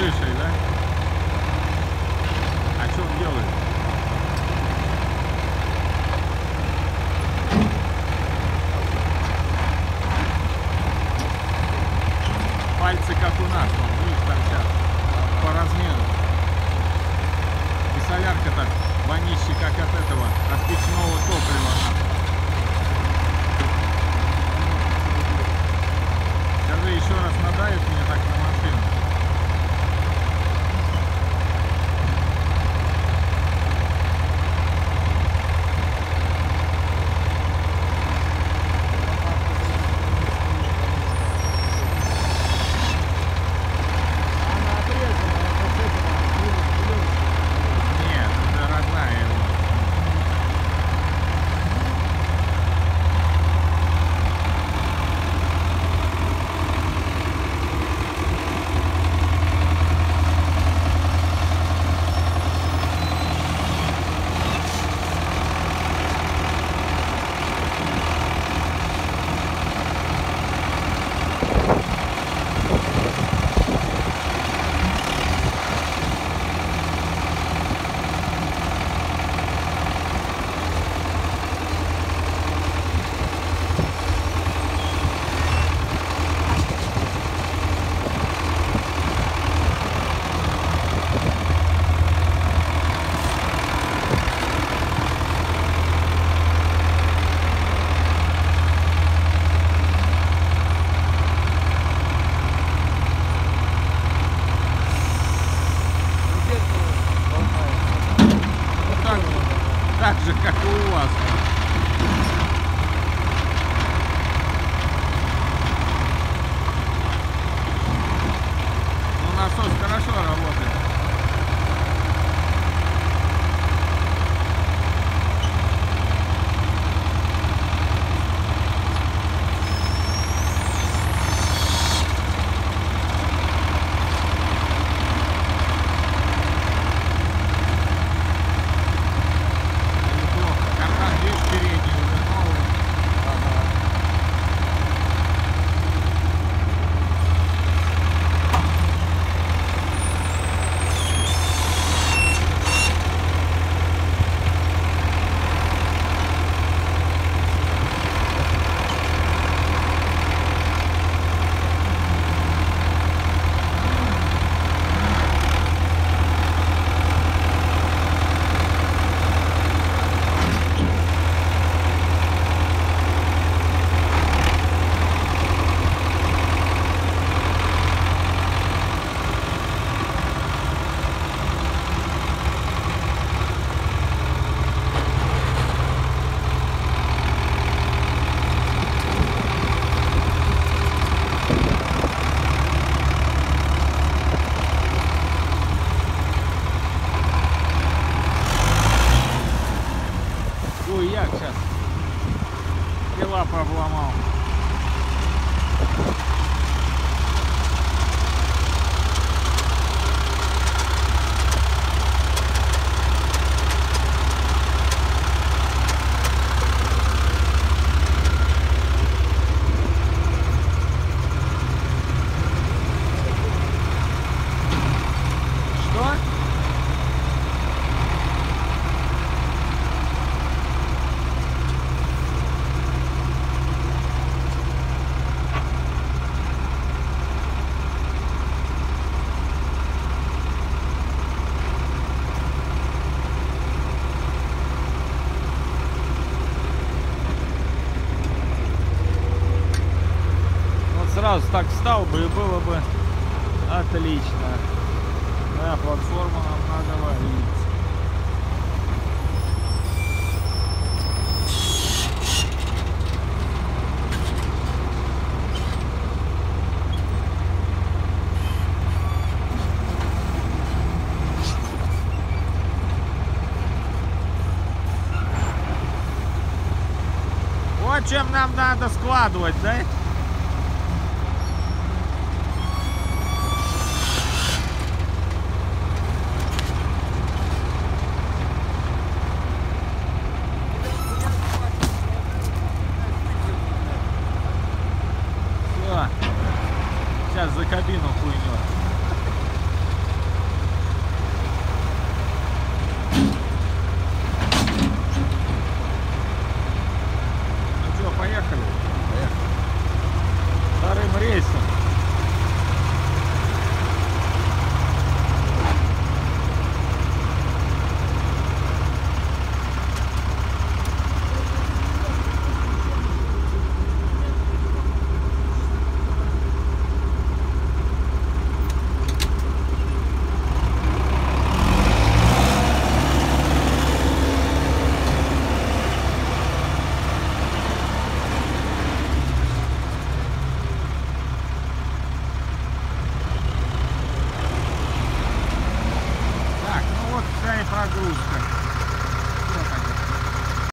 крышей, да? А что он делает? Пальцы как у нас, он, видишь, там сейчас по размеру. И солярка так вонище, как от этого, от печного топлива. Скажи, еще раз надавит мне так на машину. Так же, как и у вас. Ну, насос хорошо работает. Як сейчас дела пообломал. Что? Сразу так встал бы и было бы отлично. Да, платформу нам надо варить. Вот чем нам надо складывать, да? Сейчас за кабину хуйнет. прогрузка.